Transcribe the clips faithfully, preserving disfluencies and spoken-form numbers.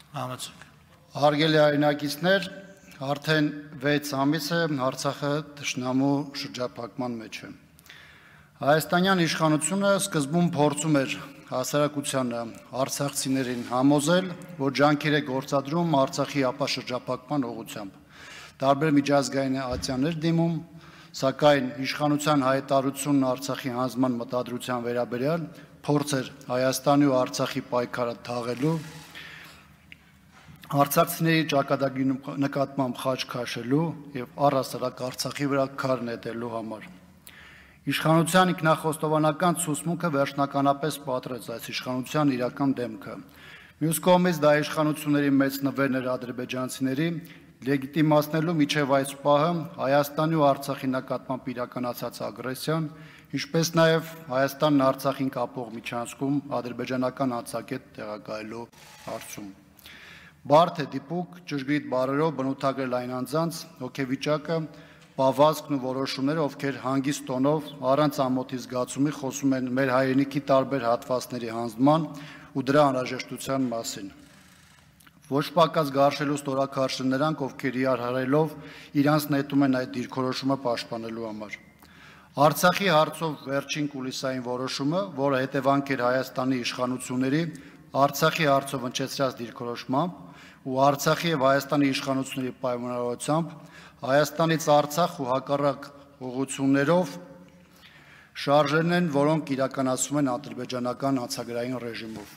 Հարգելի հայրենակիցներ, արդեն վեց ամիս է Արցախը թշնամու շրջափակման մեջ է։ Հայաստանյան իշխանությունը սկզբում փորձում էր հասարակությանը, արցախցիներին համոզել, որ ջանքեր է գործադրում Արցախի ապաշրջափակման ուղղությամբ։ Տարբեր միջազգային ատյաններ դիմում, սակայն իշխանության հայտարարությունն Արցախի հանձնման մտադրության վերաբերյալ փորձ էր Հայաստանի ու Արցախի պայքարը թաղելու, արցախցիների ճակատագրի նկատմամբ խաչ քաշելու և առհասարակ Արցախի վրա քար նետելու համար։ Իշխանության ինքնախոստովանական ցուցմունքը վերջնականապես պատռեց այս իշխանության իրական դեմքը։ Մյուս կողմից դա իշխանությունների մեծ նվերն էր ադրբեջանցիների լեգիտիմացնելու մինչև այս պահը Հայաստանի ու Արցախի նկատմամբ իրականացած ագրեսիան, ինչպես նաև Հայաստանն Արցախին կապող միջանցքում ադրբեջանական անցակետ տեղակայելու հարցում։ Բարդ է դիպուկ ճշգրիտ բառերով բնութագրել այն անձանց հոգեվիճակը, պահվածքն ու որոշումները, ովքեր հանգիստ տոնով, առանց ամոթի զգացումի խոսում են մեր հայրենիքի տարբեր հատվածների հանձնման ու դրա անհրաժեշտության մասին։ Ոչ պակաս գարշելու ստորաքարշ են նրանք, ովքեր իրար հարելով իրանց նետում են այդ դիրքորոշումը պաշտպանելու համար։ Արցախի հարցով վերջին կուլիսային որոշումը, որը հետևանք էր Հայաստանի իշխանությունների Արցախի հարցով հնչեցրած դիրքորոշմամբ ու Արցախի և Հայաստանի իշխանությունների պայմանավորությամբ Հայաստանից Արցախ ու հակառակ ուղղություններով շարժերն են, որոնք իրականացվում են ադրբեջանական անցագրային ռեժիմով։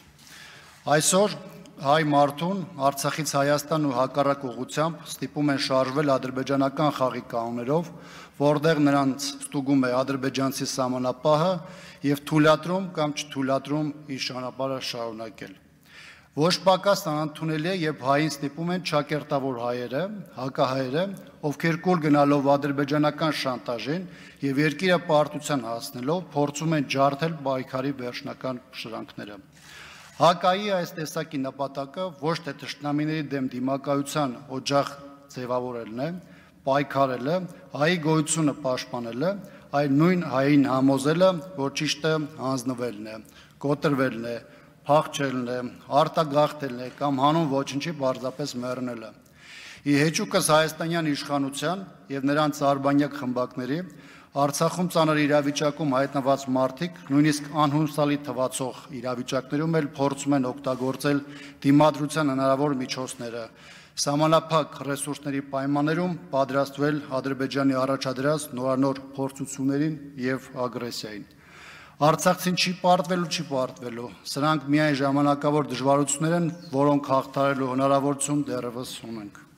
Այսօր հայ մարդուն Արցախից Հայաստան ու հակառակ ուղղությամբ ստիպում են շարժվել ադրբեջանական խաղի կանոններով, որտեղ նրանց ստուգում է ադրբեջանցի սահմանապահը և թույլատրում կամ չթույլատրում իր ճանապարհը շարունակել։ Ոչ պակաս անընդունելի է, երբ հային ստիպում են ճակերտավոր հայերը, հակահայերը, ովքեր կուլ գնալով ադրբեջանական շանտաժին և երկիրը պարտության հասնելով փորձում են ջարդել պայքարի վերջնական շրանքները։ Հակայի այս տեսակի նպատակը ոչ թե թշնամիների դեմ դիմակայության օջախ ձևավորելն է, պայքարելը, հայի գոյությունը պաշտպանելը, այլ նույն հային համոզելը, որ ճիշտը հանձնվելն է, կոտրվելն է, փախչելն է, արտագաղթելն է կամ հանուն ոչնչի պարզապես մեռնելը։ Ի հեճուկս հայաստանյան իշխանության և նրանց արբանյակ խմբակների Արցախում ծանր իրավիճակում հայտնված մարդիկ նույնիսկ անհուսալի թվացող իրավիճակներում էլ փորձում են օգտագործել դիմադրության հնարավոր միջոցները, սահմանափակ ռեսուրսների պայմաններում պատրաստվել Ադրբեջանի առաջադրած նորանոր փորձություններին և ագրեսիային։ Արցախցին չի պարտվելու, չի պարտվելու, սրանք միայն ժամանակավոր դժվարություններ են, որոնք հաղթահարելու հնարավորություն դեռևս ունենք։